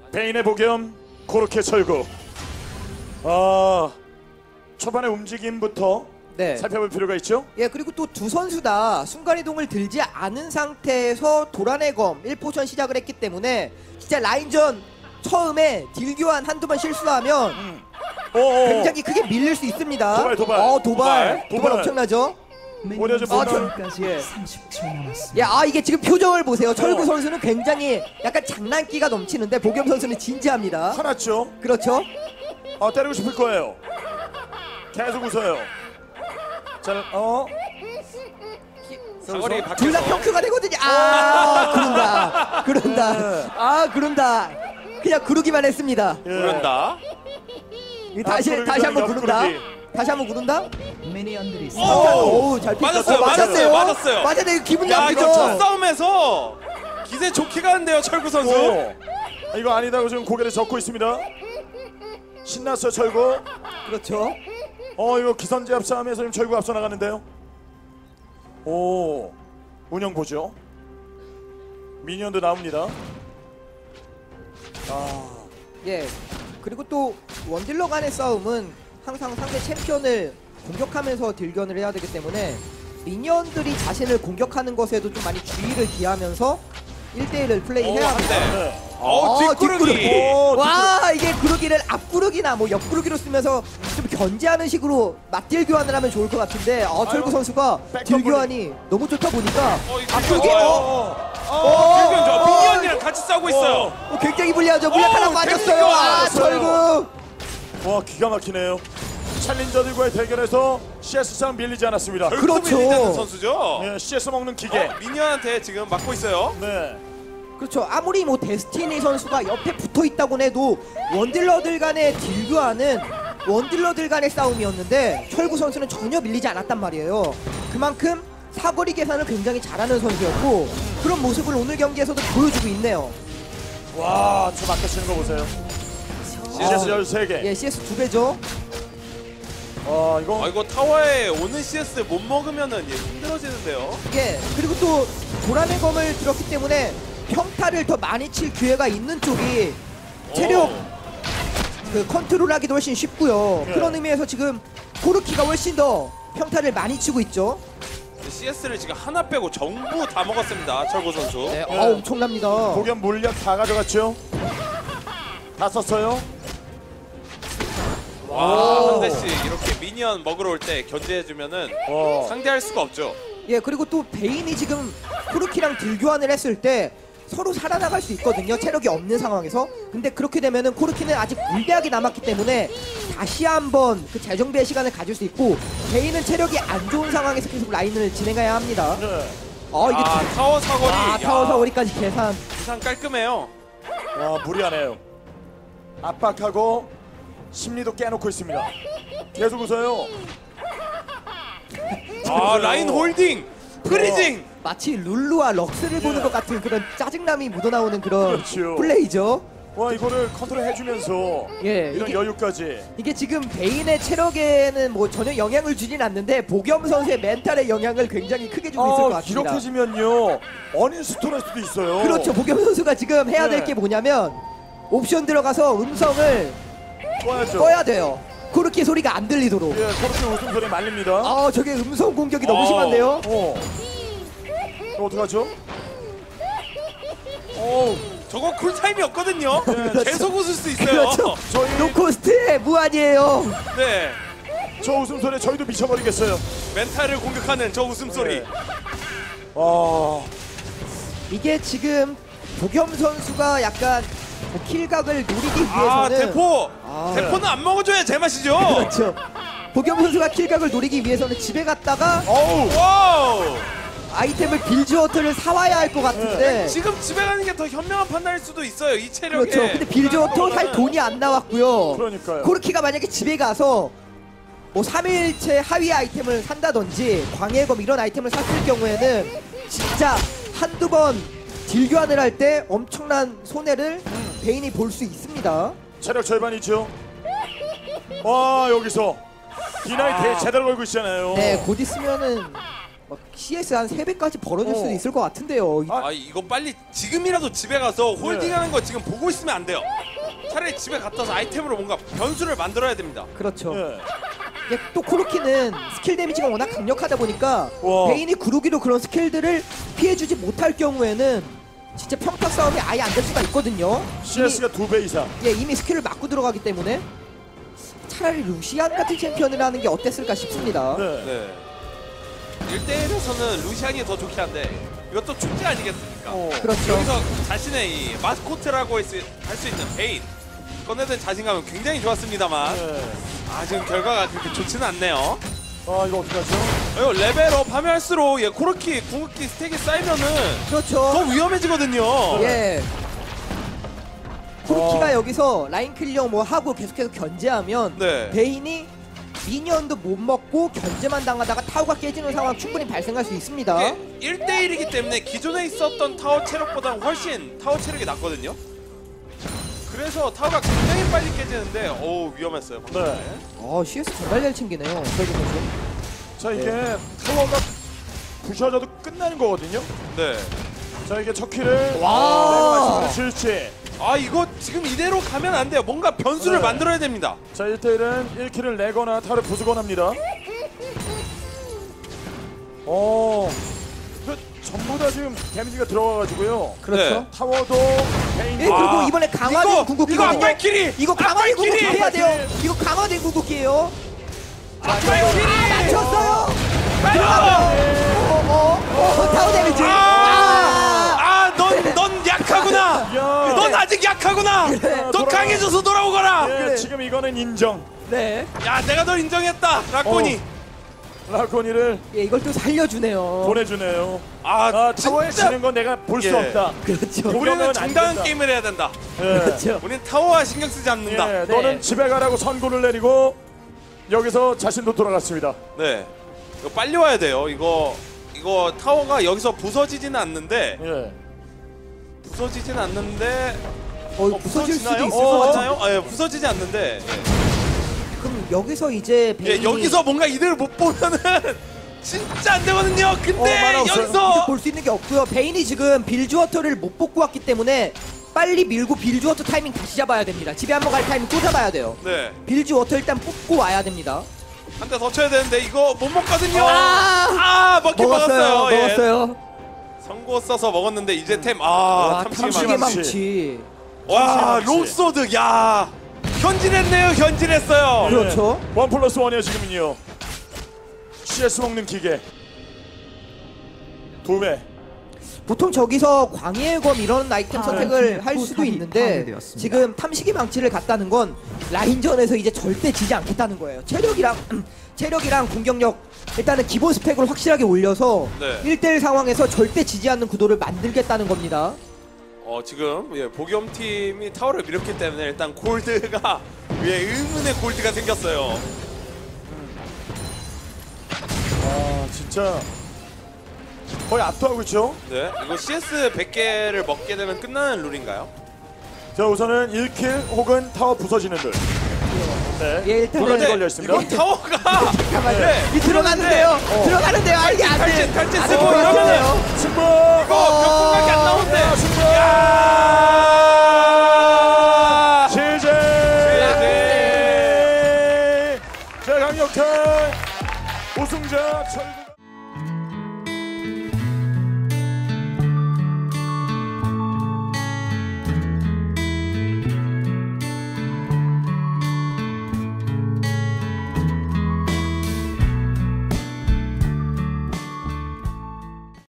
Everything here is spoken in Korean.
베인의 복염 고르케 철구. 초반의 움직임부터 네. 살펴볼 필요가 있죠. 예, 그리고 또 두 선수 다 순간이동을 들지 않은 상태에서 도란의 검 1포션 시작을 했기 때문에 진짜 라인전 처음에 딜교환 한두 번 실수하면 굉장히 크게 밀릴 수 있습니다. 도발. 도발 엄청나죠? 오히려 좀 예. 30초 남았습니다. 야, 이게 지금 표정을 보세요. 철구 선수는 굉장히 약간 장난기가 넘치는데 복염 선수는 진지합니다. 화났죠. 그렇죠? 때리고 싶을 거예요. 계속 웃어요. 자, 사거리 둘 다 밖에서 평크가 되거든요. 그런다. 그런다. 그냥 구르기만 했습니다. 그런다. 다시 한번 구른다. 구르기. 다시 한번 구른다. 미니언들이 오, 잘 피했어요. 맞았어요. 맞았네. 기분 야, 이거 첫 나쁘죠. 싸움에서 기세 좋게 가는데요, 철구 선수. 이거 아니다고 지금 고개를 젓고 있습니다. 신났어요, 철구. 그렇죠. 이거 기선제압 싸움에서 지금 철구 앞서 나가는데요. 운영 보죠. 미니언도 나옵니다. 예. 그리고 또 원딜러 간의 싸움은 항상 상대 챔피언을 공격하면서 딜견을 해야 되기 때문에 미니언들이 자신을 공격하는 것에도 좀 많이 주의를 기하면서 1대1을 플레이해야 합니다. 네. 뒷구르기. 와, 이게 구르기를 앞구르기나 뭐 옆구르기로 쓰면서 좀 견제하는 식으로 맞딜 교환을 하면 좋을 것 같은데 철구 선수가 딜 교환이 너무 좋다 보니까 앞구르기 딜견 좋아. 미니언이랑 같이 싸우고 있어요. 굉장히 불리하죠. 물약 하나 빠졌어요. 철구. 와, 기가 막히네요. 챌린저들과의 대결에서 CS 싸움 밀리지 않았습니다. 그렇죠. 밀리지 선수죠. 네, CS 먹는 기계. 미니언한테 지금 맞고 있어요. 네. 그렇죠. 아무리 뭐 데스티니 선수가 옆에 붙어 있다고 해도 원딜러들 간의 딜교환은 원딜러들 간의 싸움이었는데 철구 선수는 전혀 밀리지 않았단 말이에요. 그만큼 사거리 계산을 굉장히 잘하는 선수였고 그런 모습을 오늘 경기에서도 보여주고 있네요. 와, 좀 아까 치는 거 보세요. CS 13개. 예, CS 2배죠. 이거 이거 타워에 오는 CS 못 먹으면은 힘들어지는데요. 예, 그리고 또 도란의 검을 들었기 때문에 평타를 더 많이 칠 기회가 있는 쪽이 체력 그 컨트롤하기도 훨씬 쉽고요. 예. 그런 의미에서 지금 코르키가 훨씬 더 평타를 많이 치고 있죠. CS를 지금 하나 빼고 전부 다 먹었습니다, 철구 선수. 네, 예. 엄청납니다. 복연 물약 다 가져갔죠. 다 썼어요. 와, 한 대씩 이렇게 미니언 먹으러 올 때 견제해주면은 상대할 수가 없죠. 예, 그리고 또 베인이 지금 코르키랑 딜교환을 했을 때 서로 살아나갈 수 있거든요. 체력이 없는 상황에서. 근데 그렇게 되면은 코르키는 아직 물대학이 남았기 때문에 다시 한번 그 재정비의 시간을 가질 수 있고 베인은 체력이 안 좋은 상황에서 계속 라인을 진행해야 합니다. 네. 이게 타워 사거리. 타워 사거리까지 계산. 계산 깔끔해요. 와, 무리하네요. 압박하고 심리도 깨놓고 있습니다. 계속 웃어요. 라인 홀딩, 프리징. 마치 룰루와 럭스를 보는 것 같은 그런 짜증남이 묻어나오는 그런 그렇죠. 플레이죠. 와, 이거를 컨트롤 해주면서 예, 이런 여유까지. 이게 지금 베인의 체력에는 뭐 전혀 영향을 주진 않는데 복염 선수의 멘탈에 영향을 굉장히 크게 주고 있을 것 같습니다. 기록해지면요 어닝스톤 할 수도 있어요. 그렇죠. 복염 선수가 지금 해야 될 네. 게 뭐냐면 옵션 들어가서 음성을 꺼야죠. 꺼야 돼요. 그렇게 소리가 안 들리도록. 예, 그렇게 웃음소리 말립니다. 저게 음성 공격이 너무 심한데요. 이거 어떡하죠? 저거 쿨타임이 없거든요. 그렇죠. 계속 웃을 수 있어요. 그렇죠. 저희 노코스트의 무한이에요. 네. 저 웃음소리에 저희도 미쳐버리겠어요. 멘탈을 공격하는 저 웃음소리. 네. 와, 이게 지금 복염 선수가 약간 그 킬각을 노리기 위해서는 대포. 아. 대포는 안 먹어줘야 제맛이죠. 그렇죠. 복염 선수가 킬각을 노리기 위해서는 집에 갔다가 와우. 아이템을 빌즈워터를 사와야 할 것 같은데 지금 집에 가는 게 더 현명한 판단일 수도 있어요. 이 체력에. 그렇죠. 근데 빌즈워터 살 돈이 안 나왔고요. 그러니까요. 코르키가 만약에 집에 가서 뭐 3일째 하위 아이템을 산다든지 광해검 이런 아이템을 샀을 경우에는 진짜 한두 번 딜교환을 할 때 엄청난 손해를 베인이 볼 수 있습니다. 체력 절반이죠. 와, 여기서 디나이 제대로 걸고 있잖아요. 네, 곧 있으면은 CS 한 3배까지 벌어질 수도 있을 것 같은데요. 아 이거 빨리 지금이라도 집에 가서 홀딩하는 거 지금 보고 있으면 안 돼요. 차라리 집에 갔다 와서 아이템으로 뭔가 변수를 만들어야 됩니다. 그렇죠. 예. 이게 또 코르키는 스킬 데미지가 워낙 강력하다 보니까 와. 베인이 구르기로 그런 스킬들을 피해주지 못할 경우에는 진짜 평타 싸움이 아예 안 될 수가 있거든요. CS가 2배 이상. 이미 스킬을 맞고 들어가기 때문에 차라리 루시안 같은 챔피언을 하는 게 어땠을까 싶습니다. 네. 네. 1대1에서는 루시안이 더 좋긴 한데 이것도 축제 아니겠습니까? 그렇죠. 여기서 자신의 이 마스코트라고 할 수 있는 베인 꺼내든 자신감은 굉장히 좋았습니다만 네. 지금 결과가 그렇게 좋지는 않네요. 아 이거 어떡하죠? 이거 레벨업 하면 할수록 코르키 궁극기 스택이 쌓이면은 그렇죠. 더 위험해지거든요. 예. 코르키가 여기서 라인 클리어 뭐 하고 계속해서 견제하면 네. 베인이 미니언도 못 먹고 견제만 당하다가 타워가 깨지는 상황 충분히 발생할 수 있습니다. 이게 1대1이기 때문에 기존에 있었던 타워 체력보다는 훨씬 타워 체력이 낮거든요. 그래서 타워가 굉장히 빨리 깨지는데 위험했어요. 방금. 네. CS 정말 잘 챙기네요. 설계 선수. 자 이게 타워가 부셔져도 끝나는 거거든요. 네. 자 이게 첫 킬을 와. 실치. 이거 지금 이대로 가면 안 돼요. 뭔가 변수를 네. 만들어야 됩니다. 자 1대1은 1킬을 내거나 타워를 부수거나 합니다. 전부 다 지금 데미지가 들어가가지고요. 그렇죠. 네. 타워도 베인. 예, 그리고 이번에 강화된 궁극기거든요. 이거 앞발키리! 이거 강화된 앞발키리! 궁극기 해야 돼요. 이거 강화된 궁극기예요. 앞발키리! 맞췄어요. 빨리! 타워 데미지. 넌 약하구나. 야. 넌 아직 약하구나. 더 돌아가. 강해져서 돌아오거라. 예, 그래. 지금 이거는 인정. 네. 야, 내가 널 인정했다. 라코니. 라코니를 예, 이걸 또 살려주네요. 보내주네요. 아, 타워에 진짜. 지는 건 내가 볼 수 예. 없다. 그렇죠. 우리- 우리는 안 정당한 된다. 게임을 해야 된다. 예. 그렇죠. 우리는 타워와 신경 쓰지 않는다. 예, 네. 너는 집에 가라고 선고를 내리고 여기서 자신도 돌아갔습니다. 네. 이거 빨리 와야 돼요. 이거 타워가 여기서 부서지지는 않는데 부서지진 않는데 부서질 수도 부서지나요? 있을 것 같아요. 맞나요? 예, 부서지지 않는데. 그럼 여기서 이제 베인이 여기서 뭔가 이득을 못 보면은 진짜 안 되거든요. 근데 만화 없어요. 여기서 볼 수 있는 게 없고요. 베인이 지금 빌즈워터를 못 뽑고 왔기 때문에 빨리 밀고 빌즈워터 타이밍 다시 잡아야 됩니다. 집에 한번 갈 타이밍 또 잡아야 돼요. 네. 빌즈워터 일단 뽑고 와야 됩니다. 한 대 더 쳐야 되는데 이거 못 먹거든요. 먹긴 먹었어요. 예. 먹었어요. 선고 써서 먹었는데 이제 템 와, 탐식이 탐식의 많지. 망치. 와, 탐식의 망치. 롱소드. 야. 현질했네요. 현질했어요. 그렇죠. 1+1이에요 지금은요. CS 먹는 기계 2배. 보통 저기서 광해의 검 이런 아이템 선택을 할 수도 포탑이 있는데 파괴되었습니다. 지금 탐식의 망치를 갔다는 건 라인전에서 이제 절대 지지 않겠다는 거예요. 체력이랑 공격력 일단은 기본 스펙을 확실하게 올려서 네. 1대1 상황에서 절대 지지 않는 구도를 만들겠다는 겁니다. 지금 보겸 팀이 타워를 밀었기 때문에 일단 골드가 위에 의문의 골드가 생겼어요. 진짜 거의 압도하고 있죠. 네. 이거 CS 100개를 먹게 되면 끝나는 룰인가요? 자 우선은 1킬 혹은 타워 부서지는 들. 네. 예, 일단 두 가지 근데 걸려 있습니다. 이건 타워가 이 들어가는데요. 들어가는데요. 아, 이게 안 돼. 탈진 안 쓰고 돼요. 이러면은 승부. 이거 몇 분밖에 안 나오는데. 야, 승부. 야! 제재. 자 강력한 우승자 철구.